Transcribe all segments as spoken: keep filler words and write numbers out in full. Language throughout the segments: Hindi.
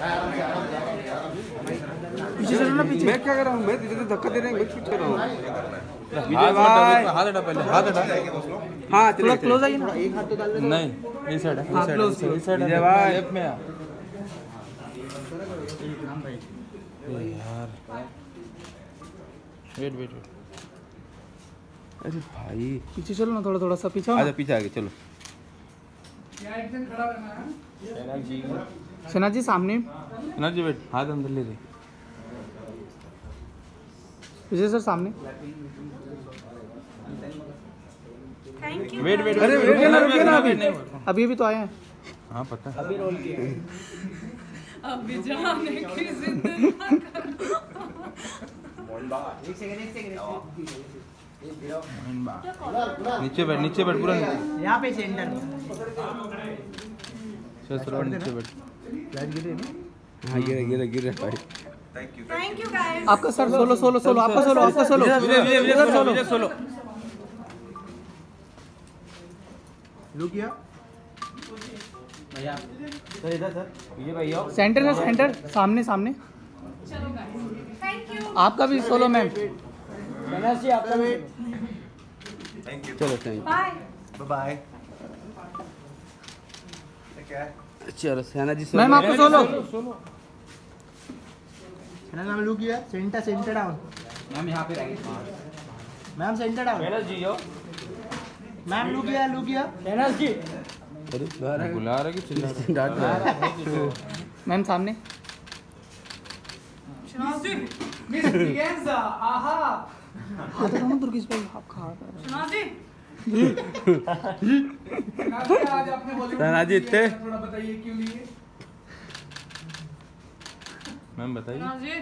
पीछे चलो ना पीछे। मैं क्या कर रहा हूँ, मैं इधर धक्का दे रहा हूँ, मैं कुछ कर रहा हूँ। हाथ हटा पहले, हाथ हटा। हाँ थोड़ा क्लोज आइए ना। एक हाथ तो डाल दो। नहीं इस साइड है, हाँ, इस साइड close, है, इस साइड है, लेफ्ट में आ यार। Wait wait wait. अरे भाई पीछे चलो ना, थोड़ा थोड़ा सा पीछे। आजा पीछे आगे चलो। शहनाज जी सामने। ना जी वेट, हाथ अंदर ले दे। पीछे सर सामने। वेट वेट, अरे रुकिए ना रुकिए ना, अभी अभी अभी तो आए हैं। हाँ पता। अभी रोल किया। अभी जाने की जिद एक सेकंड एक सेकंड नीचे बैठ, नीचे बैठ पूरा। यहाँ पे सेंटर में। चल नीचे बैठ। हाँ गिर गिर गिर भाई। Thank you guys. आपका सर सोलो सोलो सोलो, आपका सोलो, आपका सोलो। विजय सोलो। लुक किया भैया। सर इधर सर, ये भैया सेंटर है, सेंटर सामने सामने। चलो गाइस, थैंक यू। आपका भी सोलो मैम। शहनाज जी आपका भी। चलो थैंक बाय बाय। यू। चलो शहनाज जी मैम आपका सोलो। शहनाज मैम लुक किया। Centre centre down. मैम यहाँ पे रहेंगे। Ma'am centre down. Shahnaz ji yo. Ma'am look किया लुक किया। शहनाज जी अरे बाहर है। बुला रहा कि चिल्ला रहा? डांट रहा है। मैम सामने। शहनाज जी, हाथ हटाओ ना दुर्गेश भाई, आप खा रहे हैं। शहनाज जी। शहनाज जी इतने मैम बताइए। शहनाज जी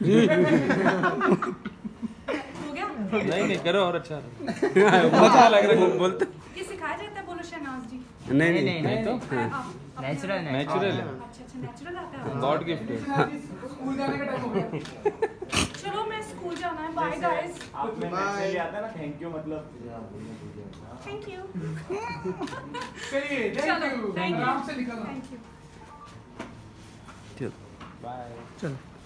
हो गया? नहीं नहीं करो और अच्छा रहा। अच्छा लग रहा है बोलते। ये सिखाया जाता है? बोलो शहनाज जी। नहीं नहीं नहीं तो आप- आप- नेचुरल नेचुरल है, अच्छा अच्छा नेचुरल आता है। गॉड गिफ्ट है। चलो मैं स्कूल जाना है। Bye guys. Thank you. चलिए चलो थैंक यू। Thank you. चलो बाय। चलो।